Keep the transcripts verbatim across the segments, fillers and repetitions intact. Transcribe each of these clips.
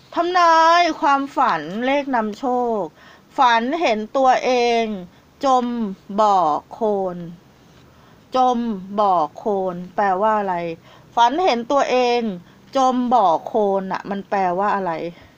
ทำนายความฝันเลขนำโชคฝันเห็นตัวเองจมบ่อโคลนจมบ่อโคลนแปลว่าอะไรฝันเห็นตัวเองจมบ่อโคลนน่ะมันแปลว่าอะไร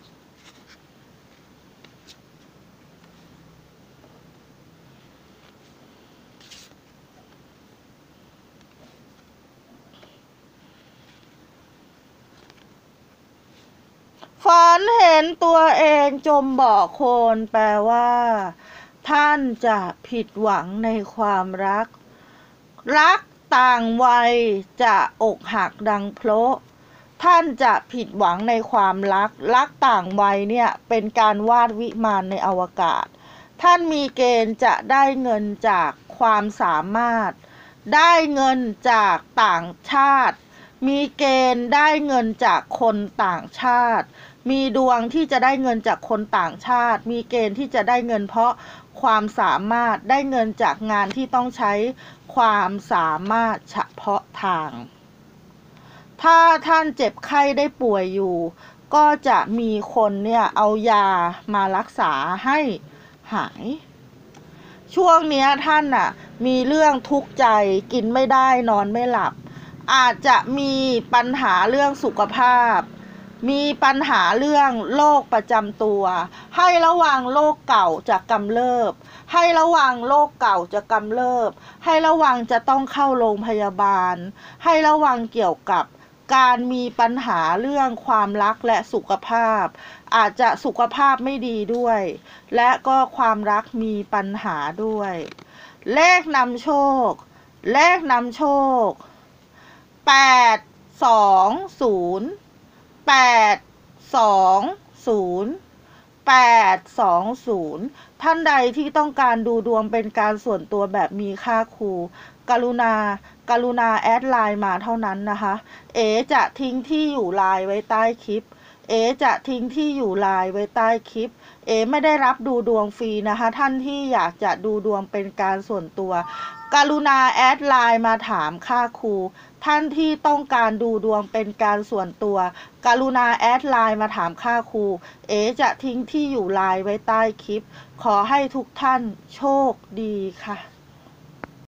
ฝันเห็นตัวเองจมบ่อโคลนแปลว่าท่านจะผิดหวังในความรักรักต่างวัยจะอกหักดังพลุท่านจะผิดหวังในความรักรักต่างวัยเนี่ยเป็นการวาดวิมานในอวกาศท่านมีเกณฑ์จะได้เงินจากความสามารถได้เงินจากต่างชาติมีเกณฑ์ได้เงินจากคนต่างชาติมีดวงที่จะได้เงินจากคนต่างชาติมีเกณฑ์ที่จะได้เงินเพราะความสามารถได้เงินจากงานที่ต้องใช้ความสามารถเฉพาะทางถ้าท่านเจ็บไข้ได้ป่วยอยู่ก็จะมีคนเนี่ยเอายามารักษาให้หายช่วงนี้ท่านน่ะมีเรื่องทุกข์ใจกินไม่ได้นอนไม่หลับอาจจะมีปัญหาเรื่องสุขภาพมีปัญหาเรื่องโรคประจำตัวให้ระวังโรคเก่าจะกำเริบให้ระวังโรคเก่าจะกำเริบให้ระวังจะต้องเข้าโรงพยาบาลให้ระวังเกี่ยวกับการมีปัญหาเรื่องความรักและสุขภาพอาจจะสุขภาพไม่ดีด้วยและก็ความรักมีปัญหาด้วยเลขนำโชคเลขนำโชคแปด สอง ศูนย์ แปด สอง ศูนย์ แปด สอง ศูนย์ท่านใดที่ต้องการดูดวงเป็นการส่วนตัวแบบมีค่าครูกรุณากรุณาแอดไลน์มาเท่านั้นนะคะเอ๋จะทิ้งที่อยู่ไลน์ไว้ใต้คลิปเอ๋จะทิ้งที่อยู่ไลน์ไว้ใต้คลิปเอ๋ไม่ได้รับดูดวงฟรีนะคะท่านที่อยากจะดูดวงเป็นการส่วนตัวกรุณาแอดไลน์มาถามค่าครูท่านที่ต้องการดูดวงเป็นการส่วนตัวกรุณาแอดไลน์มาถามค่าครูเอ๋จะทิ้งที่อยู่ไลน์ไว้ใต้คลิปขอให้ทุกท่านโชคดีค่ะ